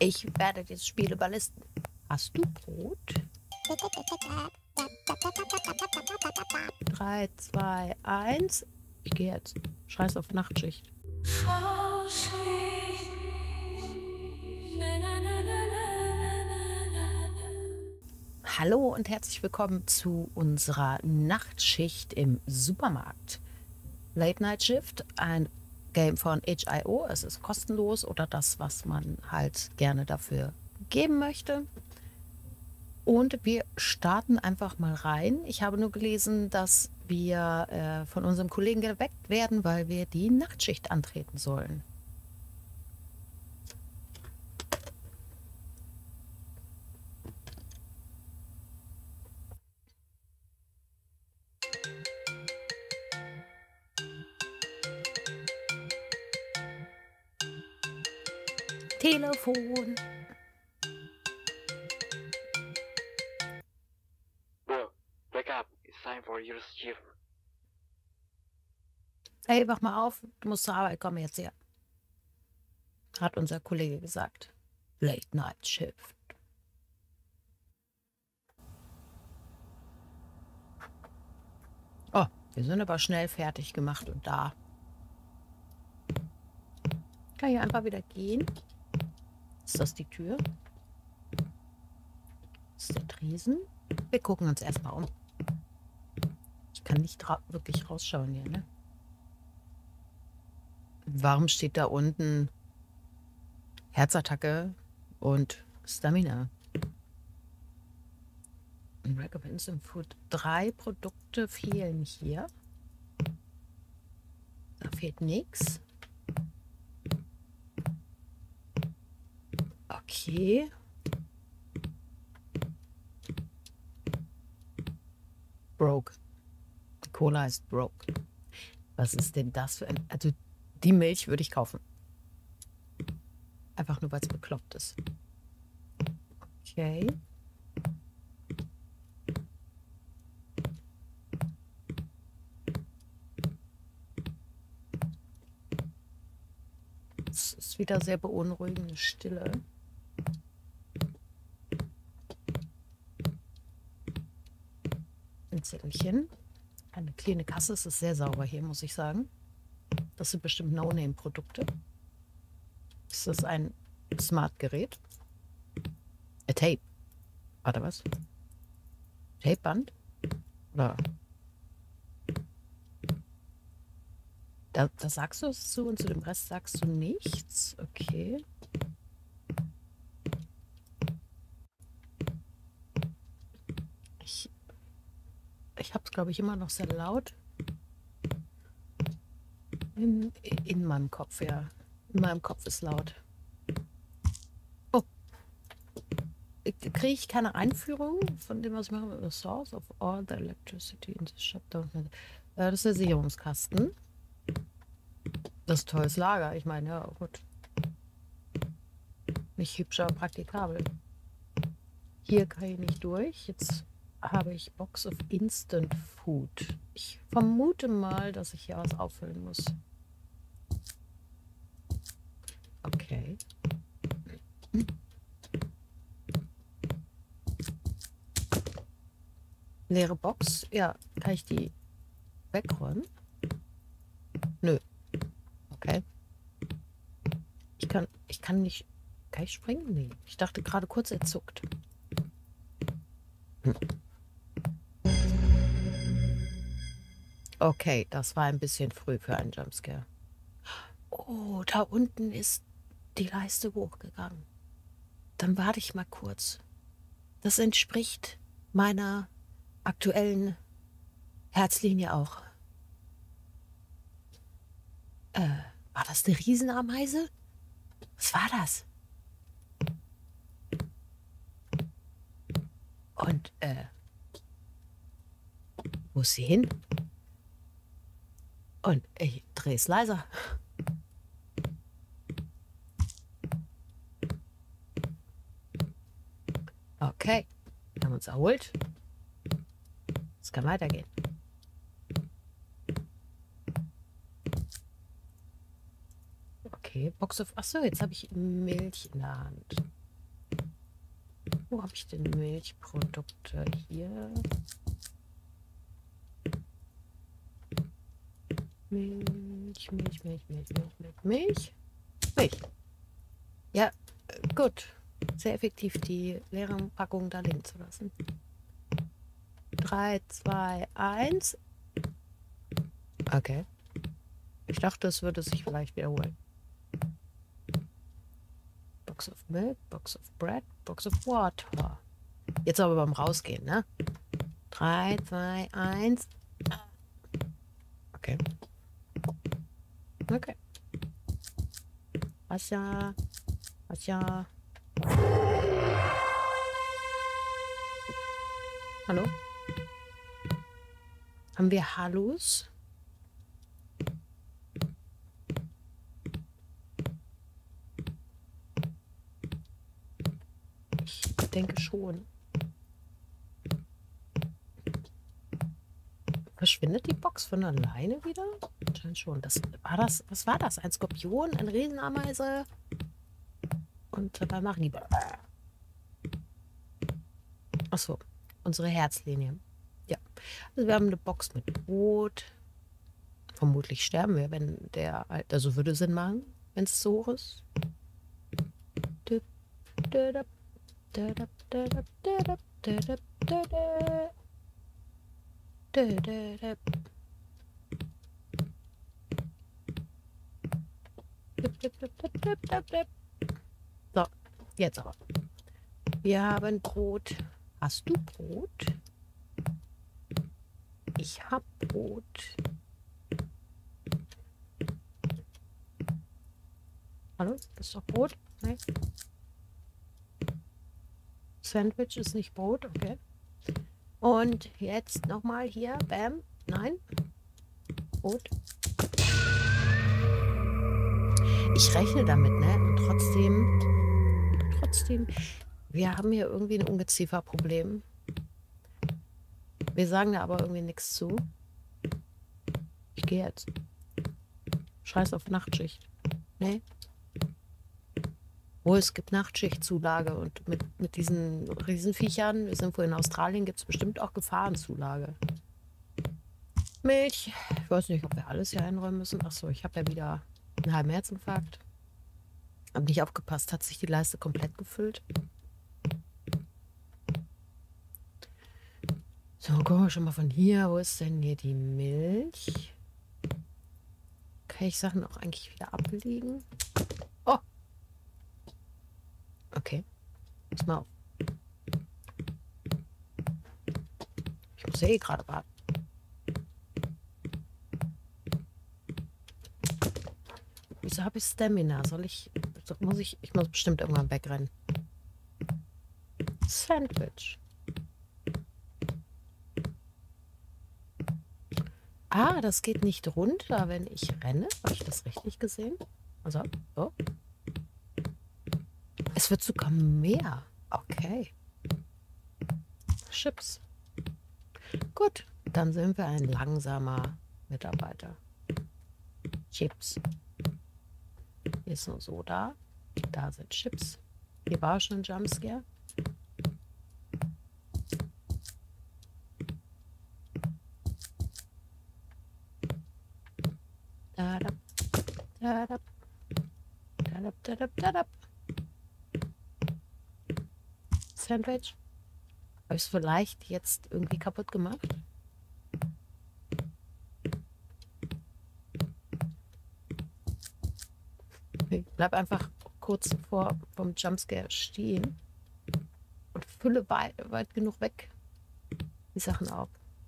Ich werde dieses Spiel überlisten. Hast du Brot? 3, 2, 1. Ich gehe jetzt. Scheiß auf Nachtschicht. Hallo und herzlich willkommen zu unserer Nachtschicht im Supermarkt. Late Night Shift, ein Game von itch.io. Es ist kostenlos oder das, was man halt gerne dafür geben möchte. Und wir starten einfach mal rein. Ich habe nur gelesen, dass wir von unserem Kollegen geweckt werden, weil wir die Nachtschicht antreten sollen. Telefon. Bro, wake up. It's time for your shift. Hey, wach mal auf. Du musst zur Arbeit kommen jetzt her. Hat unser Kollege gesagt. Late Night Shift. Oh, wir sind aber schnell fertig gemacht und da. Kann ich einfach wieder gehen? Ist das die Tür? Ist der Tresen? Wir gucken uns erstmal um. Ich kann nicht wirklich rausschauen hier, ne? Warum steht da unten Herzattacke und Stamina? In Rack of Instant Food. 3 Produkte fehlen hier. Da fehlt nichts. Okay. Broke. Die Cola ist broke. Was ist denn das für ein... Also die Milch würde ich kaufen. Einfach nur, weil es bekloppt ist. Okay. Es ist wieder sehr beunruhigende Stille. Ein Zettelchen. Eine kleine Kasse. Es ist sehr sauber hier, muss ich sagen. Das sind bestimmt No-Name-Produkte. Ist das ein Smart-Gerät? Tape. Warte, was? Tapeband? Oder? Da sagst du es zu und zu dem Rest sagst du nichts. Okay. Ich habe es, glaube ich, immer noch sehr laut. In meinem Kopf, ja. In meinem Kopf ist laut. Oh. Kriege ich keine Einführung von dem, was ich mache? The source of all the electricity in the shutdown. Das ist der Sicherungskasten. Das ist ein tolles Lager. Ich meine, ja, gut. Nicht hübsch, aber praktikabel. Hier kann ich nicht durch. Jetzt habe ich Box of Instant Food. Ich vermute mal, dass ich hier was auffüllen muss. Okay. Leere Box. Ja, kann ich die wegräumen? Nö. Okay. Ich kann nicht... Kann ich springen? Nee. Ich dachte gerade kurz, er zuckt. Okay, das war ein bisschen früh für einen Jumpscare. Oh, da unten ist die Leiste hochgegangen. Dann warte ich mal kurz. Das entspricht meiner aktuellen Herzlinie auch. War das eine Riesenameise? Was war das? Und, wo ist sie hin? Und ich drehe es leiser. Okay, wir haben uns erholt. Es kann weitergehen. Okay, Box of... Achso, jetzt habe ich Milch in der Hand. Wo habe ich denn Milchprodukte? Hier. Milch, Milch, Milch, Milch, Milch, Milch, Milch. Milch. Ja, gut. Sehr effektiv, die leere Packung da liegen zu lassen. 3, 2, 1. Okay. Ich dachte, es würde sich vielleicht wiederholen. Box of Milk, Box of Bread, Box of Water. Jetzt aber beim Rausgehen, ne? 3, 2, 1. Okay. Okay. Wasser. Wasser. Hallo? Haben wir Hallos? Ich denke schon. Verschwindet die Box von alleine wieder? Anscheinend schon. Was war das? Ein Skorpion? Eine Riesenameise? Und dabei machen die... Achso, unsere Herzlinie. Ja. Also wir haben eine Box mit Brot. Vermutlich sterben wir, wenn der... Also würde Sinn machen, wenn es so hoch ist. So, jetzt aber. Wir haben Brot. Hast du Brot? Ich hab Brot. Hallo? Das ist doch Brot? Nein. Sandwich ist nicht Brot, okay. Und jetzt nochmal hier. Bam. Nein. Brot. Ich rechne damit, ne? Und trotzdem, wir haben hier irgendwie ein Ungezieferproblem. Wir sagen da aber irgendwie nichts zu. Ich gehe jetzt. Scheiß auf Nachtschicht. Nee. Wo es gibt Nachtschichtzulage und mit diesen Riesenviechern, wir sind wohl in Australien, gibt es bestimmt auch Gefahrenzulage. Milch. Ich weiß nicht, ob wir alles hier einräumen müssen. Achso, ich habe ja wieder einen halben Herzinfarkt. Hab nicht aufgepasst, hat sich die Leiste komplett gefüllt. So, gucken wir schon mal von hier. Wo ist denn hier die Milch? Kann ich Sachen auch eigentlich wieder ablegen? Oh! Okay. Pass mal auf. Ich muss ja eh gerade warten. Wieso habe ich Stamina? Ich muss bestimmt irgendwann wegrennen. Sandwich. Ah, das geht nicht runter, wenn ich renne. Habe ich das richtig gesehen? Also, so. Es wird sogar mehr. Okay. Chips. Gut, dann sind wir ein langsamer Mitarbeiter. Chips. Hier ist nur Soda. Da sind Chips. Hier war schon ein Jumpscare. Dadab, dadab, dadab, dadab, dadab. Sandwich. Habe ich es vielleicht jetzt irgendwie kaputt gemacht? Ich bleib einfach kurz vom Jumpscare stehen und fülle weit genug weg die Sachen auf.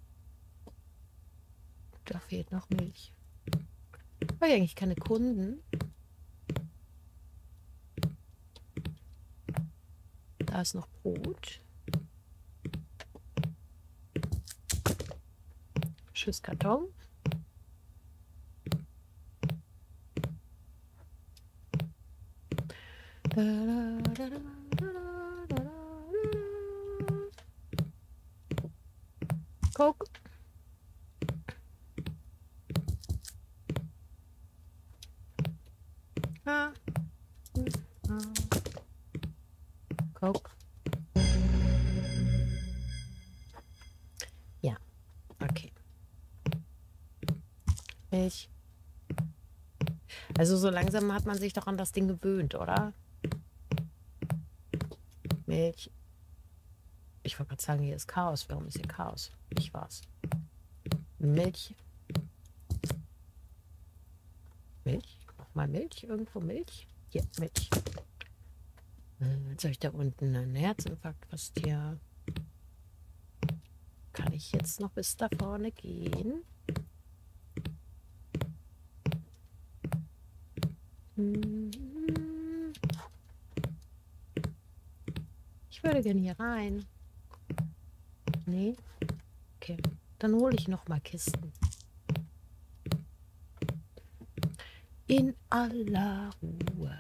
Da fehlt noch Milch. Habe ich eigentlich keine Kunden? Da ist noch Brot. Tschüss, Karton. Coke. Coke. Milch. Also so langsam hat man sich doch an das Ding gewöhnt, oder? Milch. Ich wollte gerade sagen, hier ist Chaos. Warum ist hier Chaos? Ich war's. Milch. Milch? Nochmal Milch? Irgendwo Milch? Hier, Milch. Jetzt habe ich da unten einen Herzinfarkt fast hier. Kann ich jetzt noch bis da vorne gehen? Ich würde gerne hier rein. Nee? Okay. Dann hole ich noch mal Kisten. In aller Ruhe.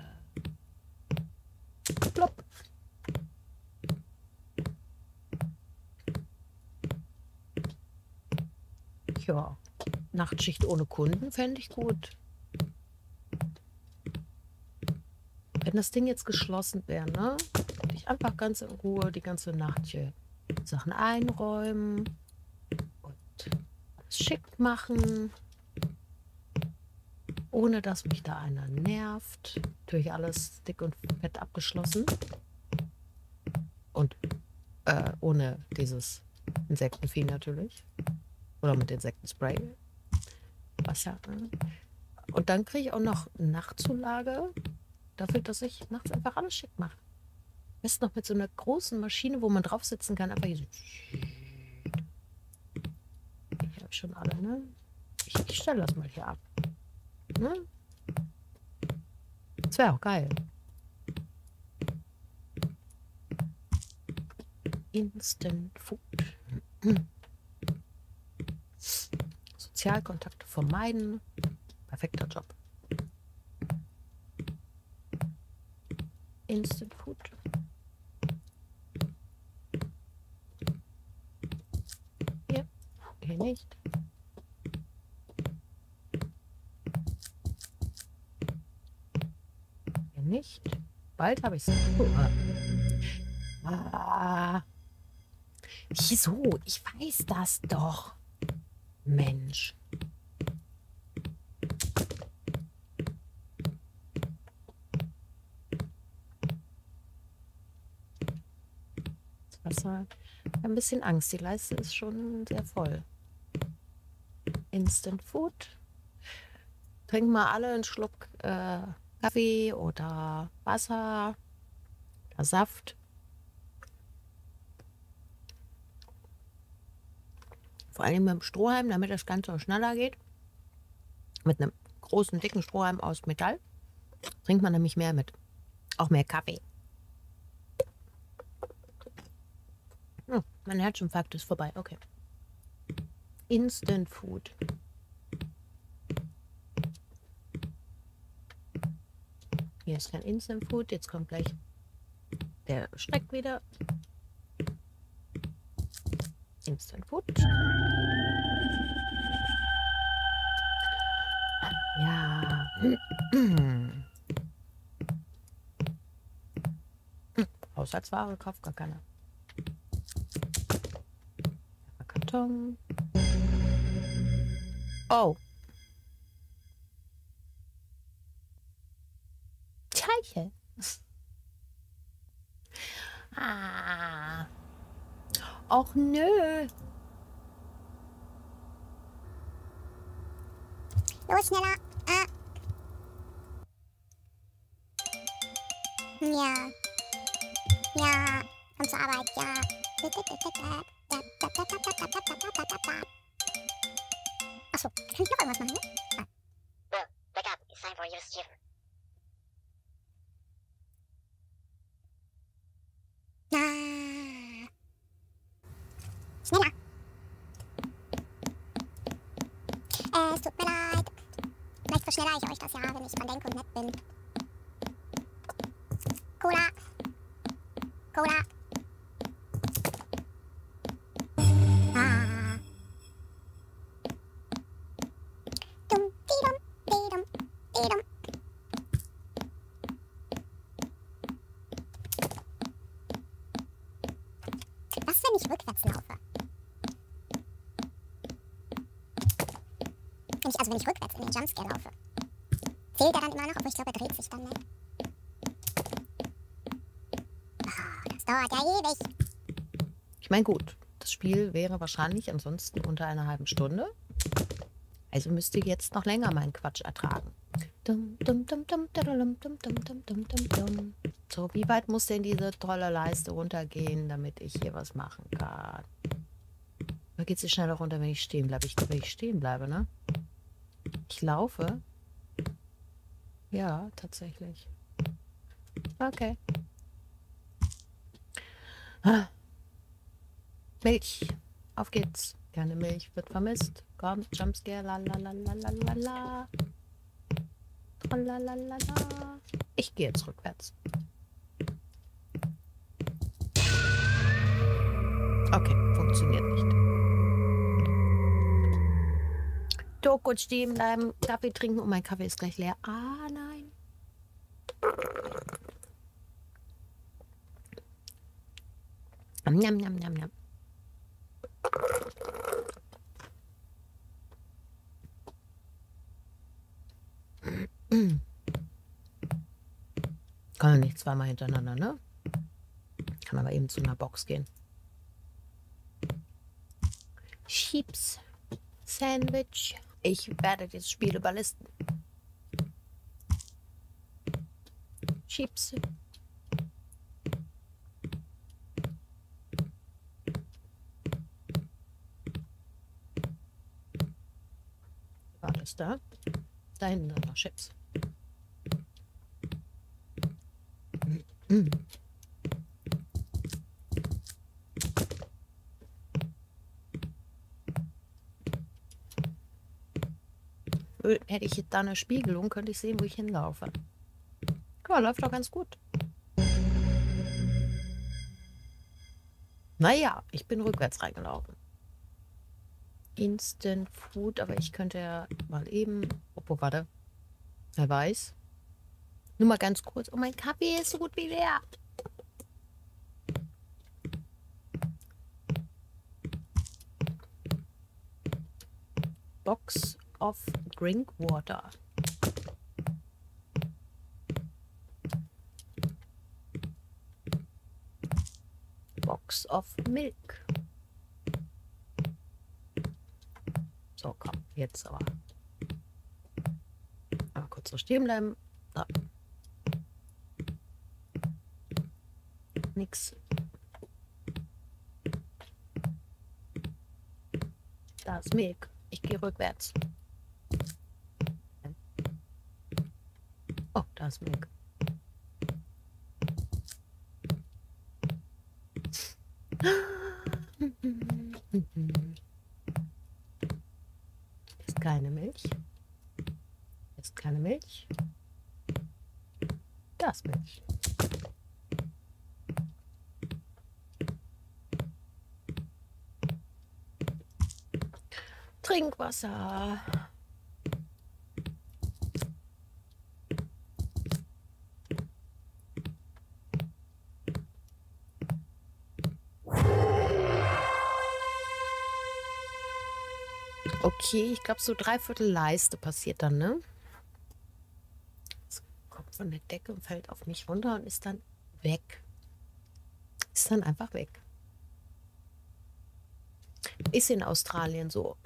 Plopp. Ja, Nachtschicht ohne Kunden fände ich gut. Wenn das Ding jetzt geschlossen wäre, ne? Würde ich einfach ganz in Ruhe die ganze Nacht hier Sachen einräumen und alles schick machen, ohne dass mich da einer nervt. Natürlich alles dick und fett abgeschlossen. Und ohne dieses Insektenvieh natürlich. Oder mit Insektenspray. Wasser. Und dann kriege ich auch noch Nachtzulage dafür, dass ich nachts einfach alles schick mache. Am besten noch mit so einer großen Maschine, wo man drauf sitzen kann. Einfach hier so. Ich habe schon alle, ne? Ich stelle das mal hier ab. Ne? Das wäre auch geil. Instant Food. Sozialkontakte vermeiden. Perfekter Job. Instant Food. Hier. Hier nicht. Hier nicht. Bald habe ich es. Wieso? Ich weiß das doch. Mensch. Das Wasser. Ein bisschen Angst. Die Leiste ist schon sehr voll. Instant Food. Trinken mal alle einen Schluck Kaffee oder Wasser oder Saft. Vor allem mit dem Strohhalm, damit das Ganze schneller geht. Mit einem großen, dicken Strohhalm aus Metall trinkt man nämlich mehr mit. Auch mehr Kaffee. Mein Herzinfarkt ist vorbei. Okay. Instant Food. Hier ist kein Instant Food. Jetzt kommt gleich der Schreck wieder. Instant Food. Ja. Haushaltsware kauft gar keiner. Karton. Oh. Teiche. Och nö. Los, schneller. Ja. Ja. Komm zur Arbeit. Ja. Achso, kann ich noch irgendwas machen, ne? Well, wake up. It's time for your shift. Schneller. Es tut mir leid. Vielleicht verschnellere ich euch das ja, wenn ich dran denke und nett bin. Cola. Cola. Dum, di-dum, di-dum, di-dum. Was, wenn ich rückwärts laufe? wenn ich rückwärts in den Jumpscare laufe. Zählt er dann immer noch? Aber ich glaube, er dreht sich dann, ne? Oh, das dauert ja ewig. Ich meine, gut, das Spiel wäre wahrscheinlich ansonsten unter einer halben Stunde. Also müsst ihr jetzt noch länger meinen Quatsch ertragen. So, wie weit muss denn diese tolle Leiste runtergehen, damit ich hier was machen kann? Oder geht sie schneller runter, wenn ich stehen bleibe? Ich glaube, wenn ich stehen bleibe, ne? Ich laufe. Ja, tatsächlich. Okay. Ah. Milch. Auf geht's. Keine Milch wird vermisst. Komm, Jumpscare. La la la la la la la. Tralalala. Ich gehe jetzt rückwärts. Okay, funktioniert nicht. Doch, kurz stehen bleiben, Kaffee trinken und mein Kaffee ist gleich leer. Ah, nein. Njam, njam, njam, njam. Kann ja nicht zweimal hintereinander, ne? Kann aber eben zu einer Box gehen. Chips. Sandwich. Ich werde dieses Spiel überlisten. Chips. War das da? Da hinten sind noch Chips. Hätte ich da eine Spiegelung, könnte ich sehen, wo ich hinlaufe. Guck mal, läuft doch ganz gut. Naja, ich bin rückwärts reingelaufen. Instant Food, aber ich könnte ja mal eben... Oh, warte. Wer weiß. Nur mal ganz kurz. Oh, mein Kaffee ist so gut wie leer. Box of Drink Water. Box of Milk. So, komm, jetzt aber. Mal kurz so stehen bleiben. So. Nix. Da ist Milk. Ich gehe rückwärts. Oh, da ist Milk. Ist keine Milch. Ist keine Milch. Da ist Milch. Trinkwasser. Okay, ich glaube, so 3/4 Leiste passiert dann, ne? Es kommt von der Decke und fällt auf mich runter und ist dann weg. Ist dann einfach weg. Ist in Australien so.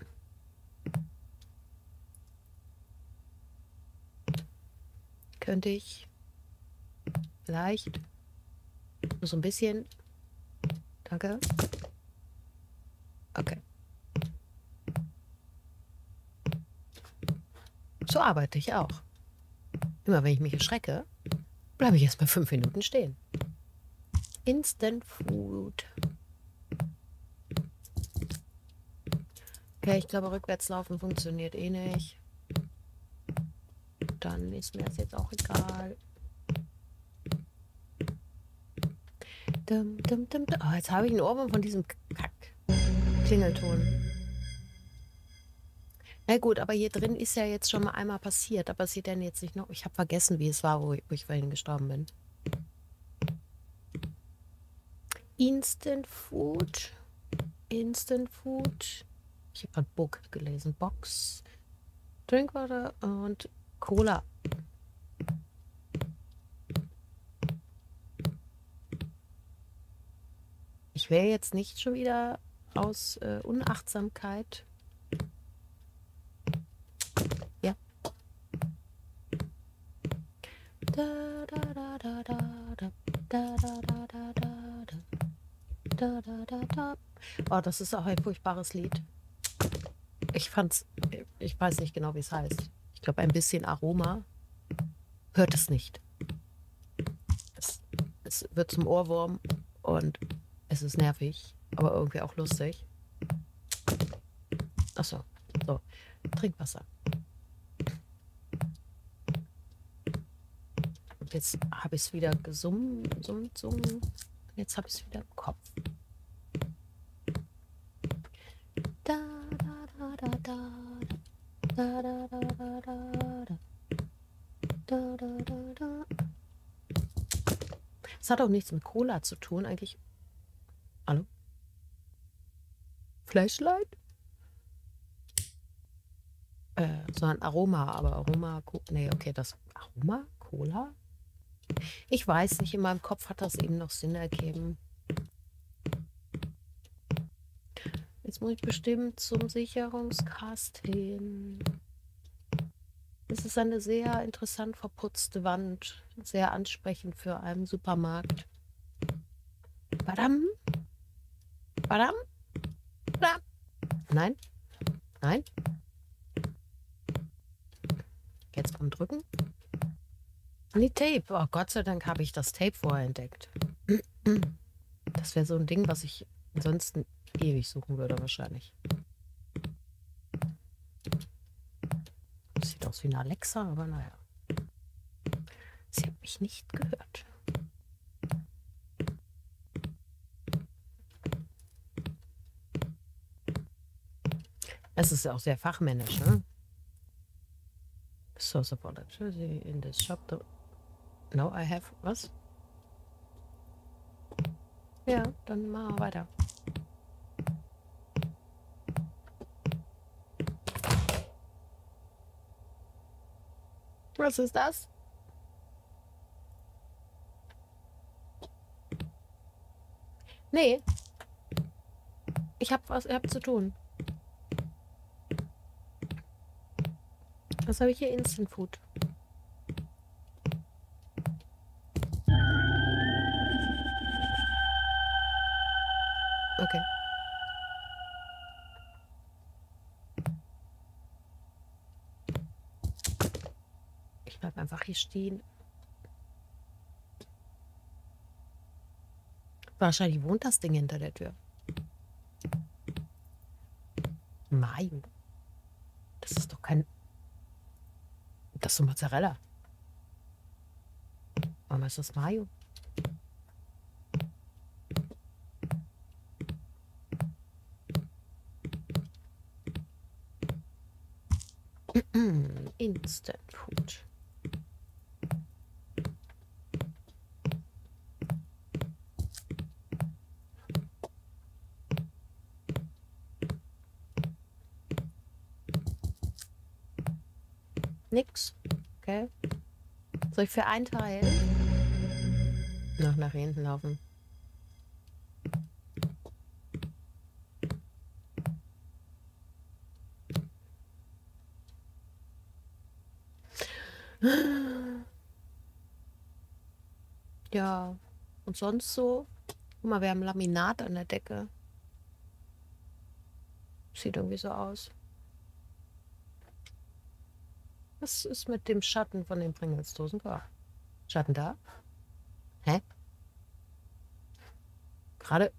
Könnte ich vielleicht nur so ein bisschen. Danke. Okay. So arbeite ich auch. Immer wenn ich mich erschrecke, bleibe ich erst mal 5 Minuten stehen. Instant Food. Okay, ich glaube, rückwärts laufen funktioniert eh nicht. Dann ist mir das jetzt auch egal. Oh, jetzt habe ich einen Ohrwurm von diesem Kack-Klingelton. Na gut, aber hier drin ist ja jetzt schon mal einmal passiert. Aber sieht denn jetzt nicht noch... Ich habe vergessen, wie es war, wo ich vorhin gestorben bin. Instant Food. Instant Food. Ich habe ein Book gelesen. Box Drinkwater und Cola. Ich wäre jetzt nicht schon wieder aus Unachtsamkeit. Ja. Da, da, da, da, da, da, da, da, da, da, da, da, da, da, da. Oh, das ist auch ein furchtbares Lied. Ich weiß nicht genau, wie es heißt. Ich glaube, ein bisschen Aroma. Hört es nicht. Es wird zum Ohrwurm und es ist nervig, aber irgendwie auch lustig. Achso, so. Trinkwasser. Und jetzt habe ich es wieder gesummt. Jetzt habe ich es wieder im Kopf. Da, da, da, da, da. Da, da, da, da, da, da. Da, da, da, da. Es hat auch nichts mit Cola zu tun, eigentlich. Hallo? Flashlight? Sondern Aroma, aber Aroma. Nee, okay, das Aroma? Cola? Ich weiß nicht, in meinem Kopf hat das eben noch Sinn ergeben. Jetzt muss ich bestimmt zum Sicherungskasten. Es ist eine sehr interessant verputzte Wand. Sehr ansprechend für einen Supermarkt. Badam? Badam? Badam? Nein? Nein? Jetzt beim Drücken? Nee, Tape. Oh, Gott sei Dank habe ich das Tape vorher entdeckt. Das wäre so ein Ding, was ich ansonsten ewig suchen würde wahrscheinlich. Sieht aus wie eine Alexa, aber naja. Sie hat mich nicht gehört. Es ist ja auch sehr fachmännisch, ne? Source of electricity in this shop. No, I have. Was? Ja, dann machen wir weiter. Was ist das? Nee. Ich hab zu tun. Was habe ich hier? Instant Food. Okay. Ich bleib einfach hier stehen. Wahrscheinlich wohnt das Ding hinter der Tür. Mayo. Das ist doch kein... Das ist doch Mozzarella. Warum ist das Mayo? Instant Food. Nix. Okay. Soll ich für einen Teil noch nach hinten laufen? Ja, und sonst so? Guck mal, wir haben Laminat an der Decke. Sieht irgendwie so aus. Was ist mit dem Schatten von den Pringles-Dosen? Oh. Schatten da? Hä? Gerade.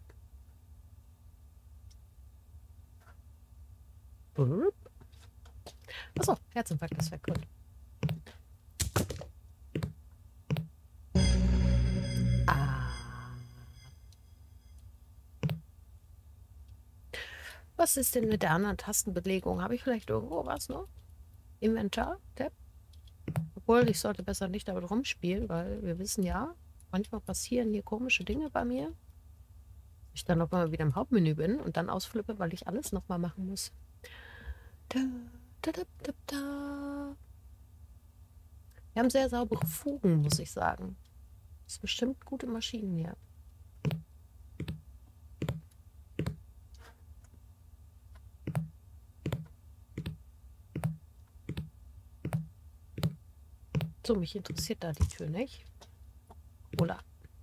Achso, Herzinfarkt, das wäre gut. Was ist denn mit der anderen Tastenbelegung? Habe ich vielleicht irgendwo was noch? Inventar? Tab? Obwohl, ich sollte besser nicht damit rumspielen, weil wir wissen ja, manchmal passieren hier komische Dinge bei mir. Ich dann noch mal wieder im Hauptmenü bin und dann ausflippe, weil ich alles noch mal machen muss. Da, Da, da, da, da. Wir haben sehr saubere Fugen, muss ich sagen. Das ist bestimmt gute Maschinen hier. So, mich interessiert da die Tür nicht. Oder?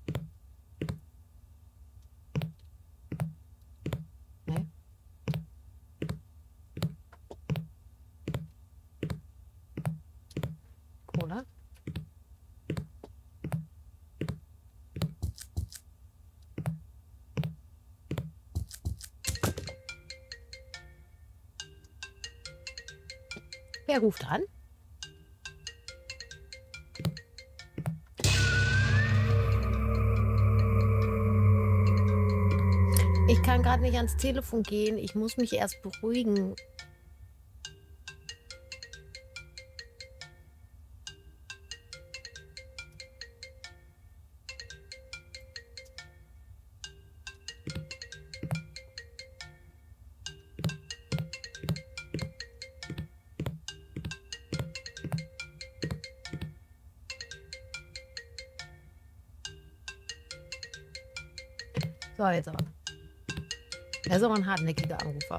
Nee. Cola. Wer ruft an? Ich kann gerade nicht ans Telefon gehen. Ich muss mich erst beruhigen. So, jetzt aber. Er ist aber ein hartnäckiger Anrufer.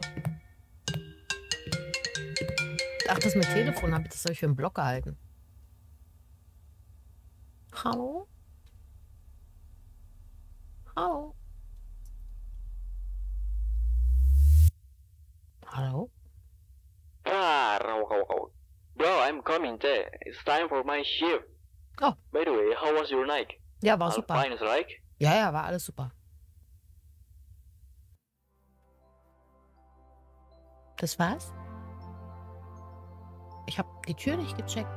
Ach, das mit Telefon habe ich das euch für einen Block gehalten. Hallo? Hallo? Hallo? Ah, row. Bro, I'm coming there. It's time for my shift. Oh. By the way, how was your night? Ja, war All super. fine, right? Ja, war alles super. Das war's? Ich habe die Tür nicht gecheckt.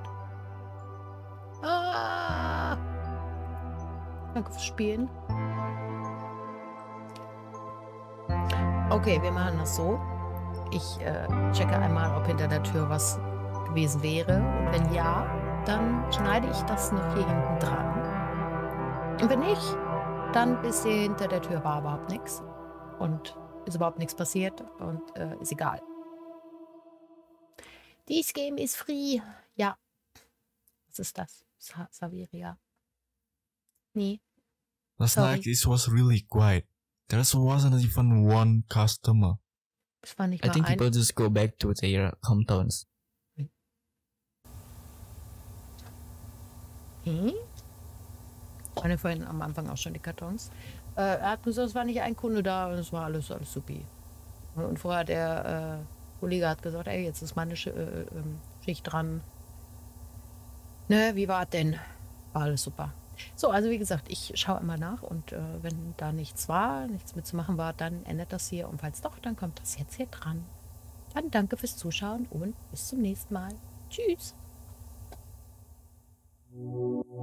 Ah! Danke fürs Spielen. Okay, wir machen das so. Ich checke einmal, ob hinter der Tür was gewesen wäre. Und wenn ja, dann schneide ich das noch hier hinten dran. Und wenn nicht, dann bis hier hinter der Tür war überhaupt nichts. Und ist überhaupt nichts passiert und ist egal. This game is free. Ja. Was ist das? Saveria. Nee. Last Sorry. night it was really quiet. There wasn't even one customer. Es war nicht I mal think ein... people just go back to their hometowns. Waren ja vorhin am Anfang auch schon die Kartons. Er hat gesagt, es war nicht ein Kunde da und es war alles supi. Und vorher der Kollege hat gesagt, ey, jetzt ist meine Schicht dran. Ne, wie war es denn? War alles super. So, also wie gesagt, ich schaue immer nach und wenn da nichts mitzumachen war, dann endet das hier. Und falls doch, dann kommt das jetzt hier dran. Dann danke fürs Zuschauen und bis zum nächsten Mal. Tschüss.